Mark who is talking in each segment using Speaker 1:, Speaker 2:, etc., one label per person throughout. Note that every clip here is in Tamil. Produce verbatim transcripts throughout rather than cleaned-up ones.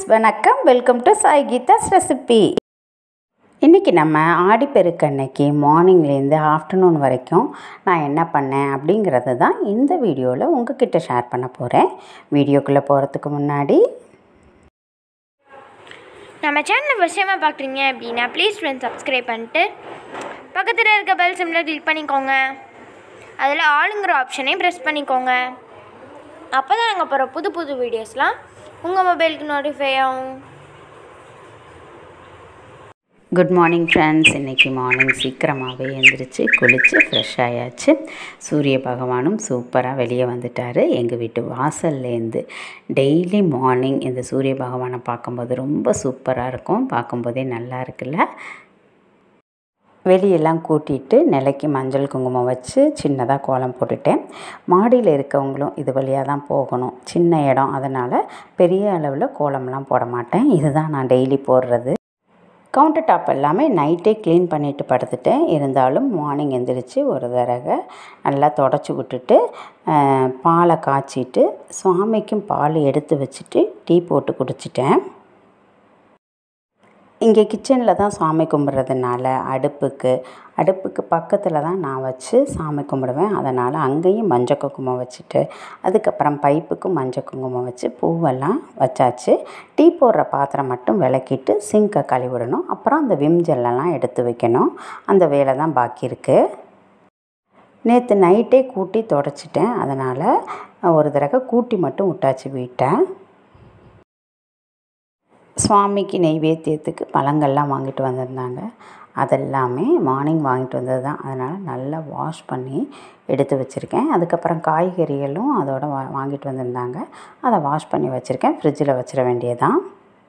Speaker 1: வணக்கம். Welcome to Sai Geetha's recipe. இன்றைக்கி நம்ம ஆடிப்பெருக்கு அன்னைக்கு மார்னிங்லேருந்து ஆஃப்டர்நூன் வரைக்கும் நான் என்ன பண்ணேன் அப்படிங்கிறது தான் இந்த வீடியோவில் உங்ககிட்ட ஷேர் பண்ண போகிறேன். வீடியோக்குள்ளே போகிறதுக்கு முன்னாடி
Speaker 2: நம்ம சேனலை ஃபஸ்ட் டைமாக பார்க்குறீங்க அப்படின்னா ப்ளீஸ் ஃப்ரெண்ட்ஸ் சப்ஸ்கிரைப் பண்ணிட்டு பக்கத்தில் இருக்க பெல் சிம்மில் கிளிக் பண்ணிக்கோங்க. அதில் ஆளுங்கிற ஆப்ஷனையும் ப்ரெஸ் பண்ணிக்கோங்க. அப்போ தான் நாங்கள் போகிற புது புது வீடியோஸ்லாம் உங்கள் மொபைலுக்கு நோட்டிஃபை ஆகும்.
Speaker 1: Good morning friends. இன்றைக்கி மார்னிங் சீக்கிரமாகவே எழுந்திரிச்சு குளித்து ஃப்ரெஷ் ஆயாச்சு. சூரிய பகவானும் சூப்பராக வெளியே வந்துட்டார். எங்கள் வீட்டு வாசல்லேருந்து டெய்லி மார்னிங் இந்த சூரிய பகவானை பார்க்கும்போது ரொம்ப சூப்பராக இருக்கும். பார்க்கும்போதே நல்லா இருக்குல்ல. வெளியெல்லாம் கூட்டிகிட்டு நிலைக்கு மஞ்சள் குங்குமம் வச்சு சின்னதாக கோலம் போட்டுட்டேன். மாடியில் இருக்கவங்களும் இது வழியாக தான் போகணும், சின்ன இடம், அதனால் பெரிய அளவில் கோலம்லாம் போட மாட்டேன். இதுதான் நான் டெய்லி போடுறது. கவுண்டர் டாப் எல்லாமே நைட்டே க்ளீன் பண்ணிவிட்டு படுத்துட்டேன். இருந்தாலும் மார்னிங் எந்திரிச்சு ஒரு தடவை நல்லா தொடச்சி விட்டுட்டு பாலை காய்ச்சிட்டு சுவாமிக்கும் பால் எடுத்து வச்சுட்டு டீ போட்டு குடிச்சிட்டேன். இங்கே கிச்சனில் தான் சாமி கும்பிட்றதுனால அடுப்புக்கு அடுப்புக்கு பக்கத்தில் தான் நான் வச்சு சாமி கும்பிடுவேன். அதனால் அங்கேயும் மஞ்சள் குங்குமம் வச்சுட்டு அதுக்கப்புறம் பைப்புக்கும் மஞ்சள் குங்குமம் வச்சு பூவெல்லாம் வச்சாச்சு. டீ போடுற பாத்திரம் மட்டும் விளக்கிட்டு சிங்கை கழுவிடணும். அப்புறம் அந்த விம் ஜெல்லெல்லாம் எடுத்து வைக்கணும். அந்த வேலை தான் பாக்கி இருக்குது. நேற்று நைட்டே கூட்டி தொடச்சிட்டேன். அதனால் ஒரு தடவை கூட்டி மட்டும் விட்டாச்சு வீட்டை. சுவாமிக்கு நெய்வேத்தியத்துக்கு பழங்கள்லாம் வாங்கிட்டு வந்திருந்தாங்க. அதெல்லாமே மார்னிங் வாங்கிட்டு வந்தது தான். அதனால் நல்லா வாஷ் பண்ணி எடுத்து வச்சுருக்கேன். அதுக்கப்புறம் காய்கறிகளும் அதோட வா வாங்கிட்டு வந்திருந்தாங்க. அதை வாஷ் பண்ணி வச்சுருக்கேன். ஃப்ரிட்ஜில் வச்சிட வேண்டியதான்.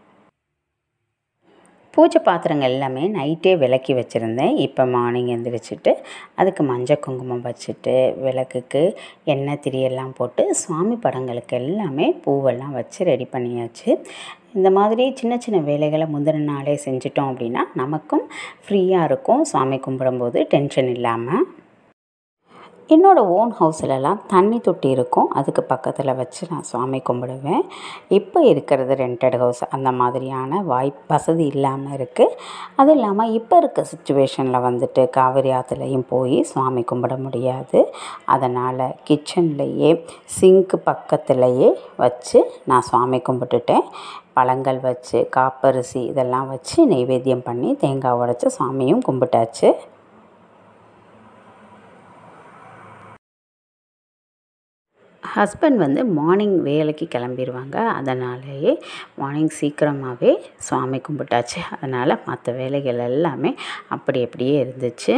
Speaker 1: பூஜை பாத்திரங்கள் எல்லாமே நைட்டே விளக்கி வச்சுருந்தேன். இப்போ மார்னிங் எழுந்திரிச்சிட்டு அதுக்கு மஞ்சள் குங்குமம் வச்சுட்டு விளக்குக்கு எண்ணெய் திரியெல்லாம் போட்டு சுவாமி படங்களுக்கு எல்லாமே பூவெல்லாம் வச்சு ரெடி பண்ணியாச்சு. இந்த மாதிரி சின்ன சின்ன வேலைகளை முந்தின நாளே செஞ்சிட்டோம் அப்படின்னா நமக்கும் ஃப்ரீயாக இருக்கும். சாமி கும்பிடும்போது டென்ஷன் இல்லாமல். என்னோடய ஓன் ஹவுஸ்லலாம் தண்ணி தொட்டி இருக்கும். அதுக்கு பக்கத்தில் வச்சு நான் சுவாமி கும்பிடுவேன். இப்போ இருக்கிறது ரெண்டட் ஹவுஸ். அந்த மாதிரியான வாய்ப்பு வசதி இல்லாமல் இருக்குது. அதுவும் இல்லாமல் இப்போ இருக்க சுச்சுவேஷனில் வந்துட்டு காவிரி ஆற்றுலையும் போய் சுவாமி கும்பிட முடியாது. அதனால் கிச்சன்லேயே சிங்க்கு பக்கத்துலேயே வச்சு நான் சுவாமி கும்பிட்டுட்டேன். பழங்கள் வச்சு காப்பரிசி இதெல்லாம் வச்சு நெய்வேத்தியம் பண்ணி தேங்காய் உடைச்சி சாமியும் கும்பிட்டாச்சு. ஹஸ்பண்ட் வந்து மார்னிங் வேலைக்கு கிளம்பிடுவாங்க. அதனாலேயே மார்னிங் சீக்கிரமாகவே சுவாமி கும்பிட்டாச்சு. அதனால் மற்ற வேலைகள் எல்லாமே அப்படி அப்படியே இருந்துச்சு.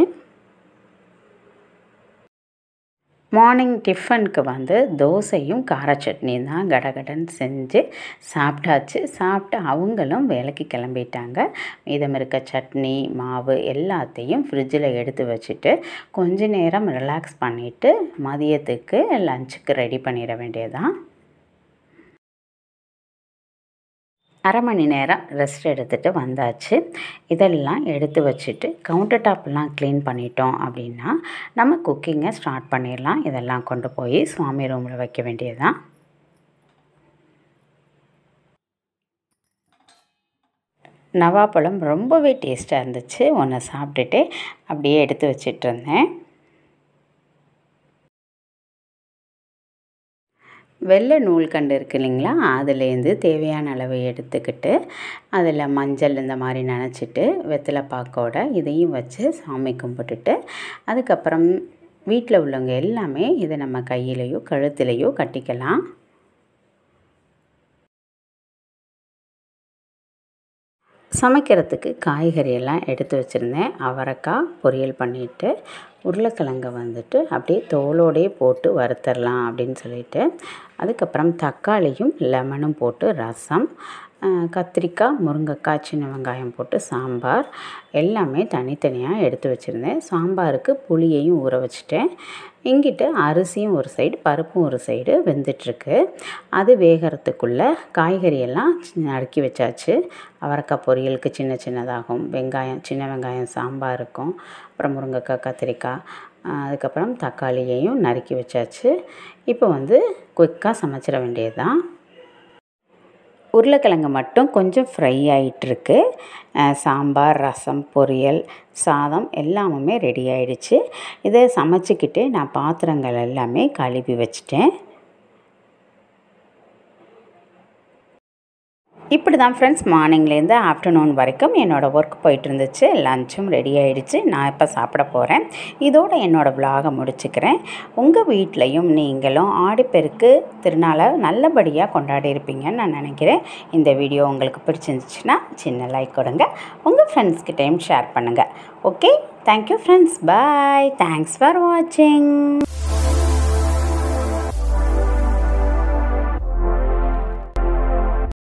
Speaker 1: மார்னிங் டிஃபனுக்கு வந்து தோசையும் கார சட்னியும் தான் கடகடன்னு செஞ்சு சாப்பிட்டாச்சு. சாப்பிட்டு அவங்களும் வேலைக்கு கிளம்பிட்டாங்க. மீதம் இருக்க சட்னி மாவு எல்லாத்தையும் ஃப்ரிட்ஜில் எடுத்து வச்சுட்டு கொஞ்ச நேரம் ரிலாக்ஸ் பண்ணிவிட்டு மதியத்துக்கு லஞ்சுக்கு ரெடி பண்ணிட வேண்டியதான். அரை மணி நேரம் ரெஸ்ட் எடுத்துகிட்டு வந்தாச்சு. இதெல்லாம் எடுத்து வச்சுட்டு கவுண்டர் டாப்லாம் க்ளீன் பண்ணிட்டோம் அப்படின்னா நம்ம குக்கிங்கை ஸ்டார்ட் பண்ணிடலாம். இதெல்லாம் கொண்டு போய் சுவாமி ரூமில் வைக்க வேண்டியதுதான். நவாப்பழம் ரொம்பவே டேஸ்ட்டாக இருந்துச்சு. ஒன்று சாப்பிட்டுட்டு அப்படியே எடுத்து வச்சிட்டு இருந்தேன். வெள்ளை நூல்கண்டு இருக்குது இல்லைங்களா, அதுலேருந்து தேவையான அளவு எடுத்துக்கிட்டு அதில் மஞ்சள் இந்த மாதிரி நனைச்சிட்டு வெத்தலை பாக்கோட இதையும் வச்சு சாமி கும்பிட்டுட்டு அதுக்கப்புறம் வீட்டில் உள்ளவங்க எல்லாமே இதை நம்ம கையிலையோ கழுத்துலையோ கட்டிக்கலாம். சமைக்கிறதுக்கு காய்கறியெல்லாம் எடுத்து வச்சுருந்தேன். அவரைக்காய் பொரியல் பண்ணிவிட்டு உருளைக்கிழங்கை வந்துட்டு அப்படியே தோலோடையே போட்டு வறுத்தரலாம் அப்படின்னு சொல்லிட்டு அதுக்கப்புறம் தக்காளியும் லெமனும் போட்டு ரசம், கத்திரிக்காய் முருங்கைக்காய் சின்ன வெங்காயம் போட்டு சாம்பார் எல்லாமே தனித்தனியாக எடுத்து வச்சுருந்தேன். சாம்பாருக்கு புளியையும் ஊற வச்சுட்டேன். இங்கிட்டு அரிசியும் ஒரு சைடு பருப்பும் ஒரு சைடு வெந்துட்டுருக்கு. அது வேகிறதுக்குள்ளே காய்கறியெல்லாம் நறுக்கி வச்சாச்சு. அவரைக்காய் பொரியலுக்கு சின்ன சின்னதாகும், வெங்காயம் சின்ன வெங்காயம் சாம்பாருக்கும், அப்புறம் முருங்கைக்காய் கத்திரிக்காய் அதுக்கப்புறம் தக்காளியையும் நறுக்கி வச்சாச்சு. இப்போ வந்து குயிக்காக சமைச்சிட வேண்டியது தான். உருளைக்கிழங்கு மட்டும் கொஞ்சம் ஃப்ரை ஆகிட்டுருக்கு. சாம்பார், ரசம், பொரியல், சாதம் எல்லாமுமே ரெடி ஆகிடுச்சு. இதை சமைச்சிக்கிட்டு நான் பாத்திரங்கள் எல்லாமே கழுவி வச்சிட்டேன். இப்படி தான் ஃப்ரெண்ட்ஸ் மார்னிங்லேருந்து ஆஃப்டர்நூன் வரைக்கும் என்னோடய ஒர்க் போயிட்டு இருந்துச்சு. லஞ்சும் ரெடி ஆகிடுச்சு. நான் இப்போ சாப்பிட போகிறேன். இதோடு என்னோடய விலாகை முடிச்சுக்கிறேன். உங்கள் வீட்லேயும் நீங்களும் ஆடிப்பெருக்கு திருநாளை நல்லபடியாக கொண்டாடி இருப்பீங்கன்னு நான் நினைக்கிறேன். இந்த வீடியோ உங்களுக்கு பிடிச்சிருந்துச்சுன்னா சின்ன லைக் கொடுங்க. உங்கள் ஃப்ரெண்ட்ஸ்கிட்டையும் ஷேர் பண்ணுங்கள். Okay, thank you friends. Bye. Thanks for வாட்சிங்.